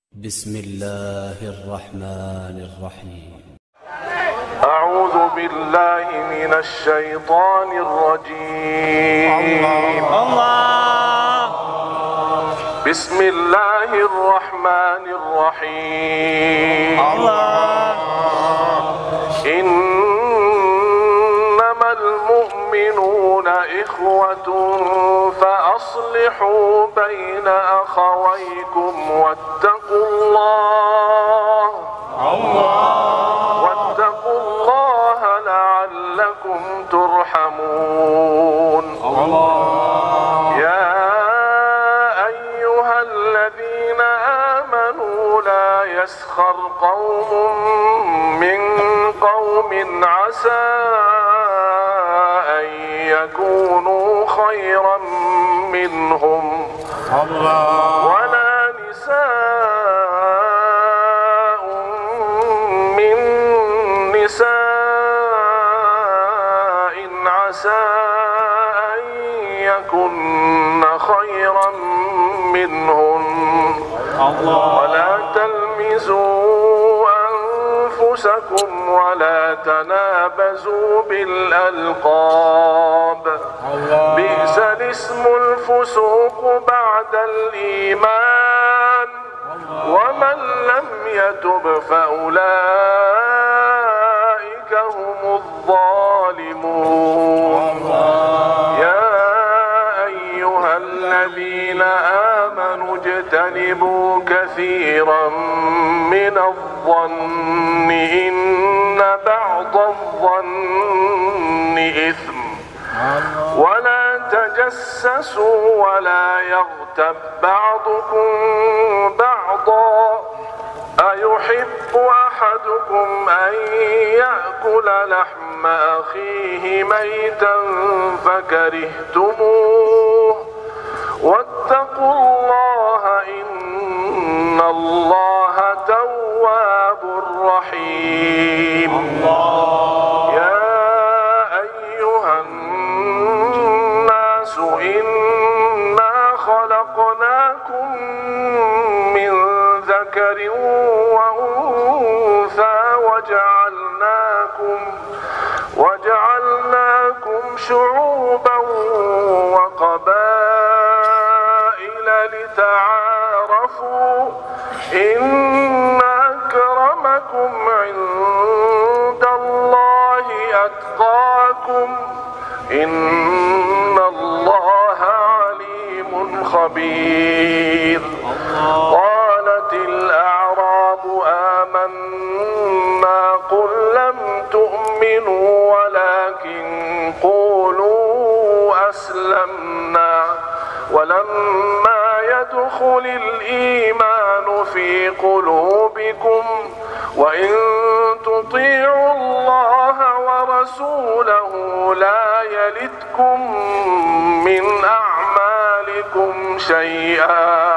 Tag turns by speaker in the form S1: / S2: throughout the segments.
S1: بسم الله الرحمن الرحيم.
S2: أعوذ بالله من الشيطان الرجيم.
S3: الله.
S2: بسم الله الرحمن الرحيم.
S3: الله.
S2: إنما المؤمنون إخوة فأصلحوا بين أخويكم واتقوا الله لعلكم ترحمون. يا أيها الذين آمنوا لا يسخر قوم من قوم عسى أن يكونوا خيرا منهم ولا نساء من نساء عسى أن يكن خيرا منهن ولا تلمزوا أنفسكم ولا تنابزوا بالألقاب بئس الاسم الفسوق بعد الإيمان ومن لم يتب فأولئك هم الظالمون. يا أيها الذين آمنوا اجتنبوا كثيرا من الظن إن بعض الظن إثم ولا تجسسوا ولا يغتب بعضكم بعضا أيحب أحدكم أن يأكل لحم أخيه ميتا فكرهتموه واتقوا الله إن الله تواب رحيم. يا أيها الناس إنا خلقناكم من ذكر وأنثى وجعلناكم شعوبا وقبائل لتعارفوا إن أكرمكم عند الله أتقاكم إن الله عليم خبير. قالت الأعراب آمنا قل لم تؤمنوا ولكن قولوا أسلمنا ولما يدخل الإيمان في قلوبكم وإن تطيعوا الله ورسوله لا يلتكم من أعمالكم شيئا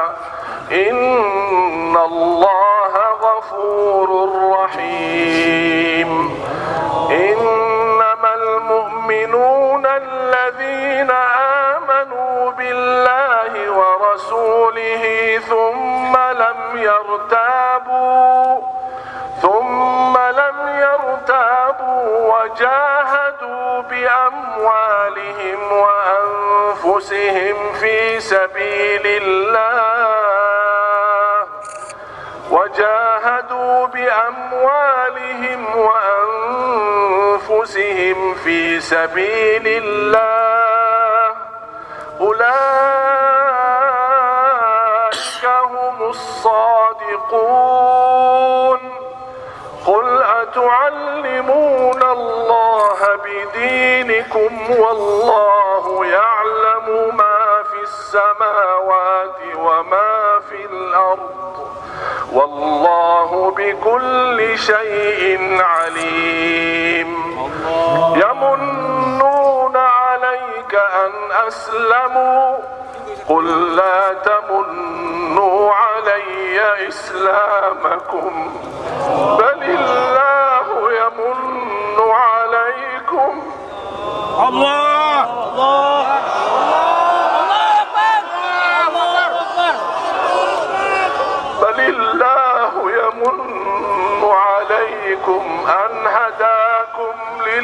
S2: إن الله غفور رحيم. إنما المؤمنون الذين آمنوا بالله ورسوله ثم لم يرتابوا وجاهدوا بأموالهم وأنفسهم في سبيل الله أولئك هم الصادقون. قل أتعلمون الله بدينكم والله يعلم ما في السماوات وما في الأرض والله بكل شيء عليم. يمنون عليك أن أسلموا قل لا تمنوا علي إسلامكم بل الله يمن عليكم.
S3: الله الله الله أكبر.
S2: بل الله يمن عليكم أن هداكم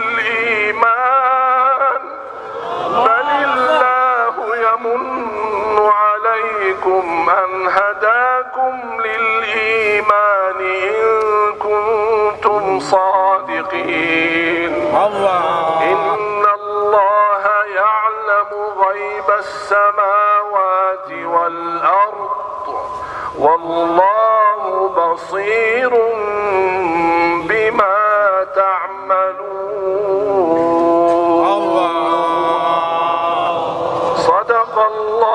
S2: للإيمان بل الله يمن عليكم أن هداكم للإيمان إن كنتم صادقين إن الله يعلم غيب السماوات والأرض والله بصير بما تعملون صدق الله